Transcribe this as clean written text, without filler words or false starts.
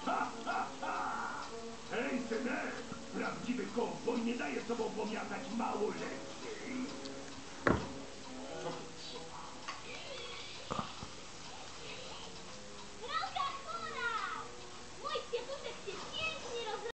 Ha, ha, ha! Hej, synek! Prawdziwy kowboj nie daje sobą pomiatać mało lepiej.